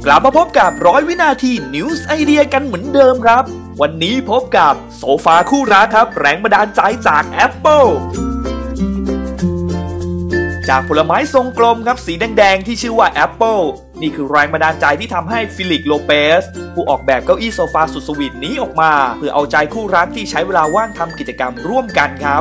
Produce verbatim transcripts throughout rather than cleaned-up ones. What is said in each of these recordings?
กลับมาพบกับร้อยวินาที News ไอเดียกันเหมือนเดิมครับวันนี้พบกับโซฟาคู่รักครับแรงบันดาลใจจาก Apple จากผลไม้ทรงกลมครับสีแดงๆที่ชื่อว่า Apple นี่คือแรงบันดาลใจที่ทำให้ฟิลิกโลเปสผู้ออกแบบเก้าอี้โซฟาสุดสวีทนี้ออกมาเพื่อเอาใจคู่รักที่ใช้เวลาว่างทำกิจกรรมร่วมกันครับ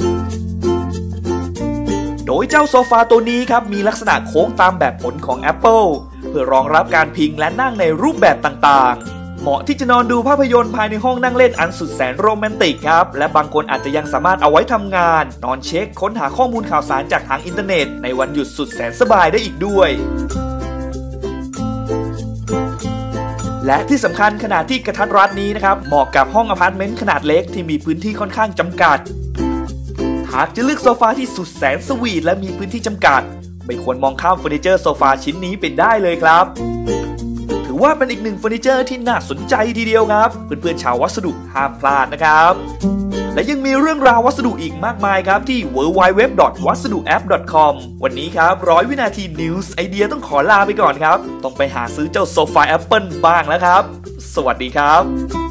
โดยเจ้าโซฟาตัวนี้ครับมีลักษณะโค้งตามแบบผลของ Apple เพื่อรองรับการพิงและนั่งในรูปแบบต่างๆเหมาะที่จะนอนดูภาพยนตร์ภายในห้องนั่งเล่นอันสุดแสนโรแมนติกครับและบางคนอาจจะยังสามารถเอาไว้ทำงานนอนเช็คค้นหาข้อมูลข่าวสารจากทางอินเทอร์เน็ตในวันหยุดสุดแสนสบายได้อีกด้วยและที่สำคัญขนาดที่กระทัดรัดนี้นะครับเหมาะกับห้องอพาร์ตเมนต์ขนาดเล็กที่มีพื้นที่ค่อนข้างจำกัดหากจะเลือกโซฟาที่สุดแสนสวีทและมีพื้นที่จำกัดไม่ควรมองข้ามเฟอร์นิเจอร์โซฟาชิ้นนี้ไปได้เลยครับถือว่าเป็นอีกหนึ่งเฟอร์นิเจอร์ที่น่าสนใจทีเดียวครับเพื่อนๆชาววัสดุห้ามพลาดนะครับและยังมีเรื่องราววัสดุอีกมากมายครับที่ ดับเบิลยู ดับเบิลยู ดับเบิลยู ดอท วัสดุแอป ดอท คอม วันนี้ครับร้อยวินาที News ไอเดียต้องขอลาไปก่อนครับต้องไปหาซื้อเจ้าโซฟา Apple บ้างแล้วครับสวัสดีครับ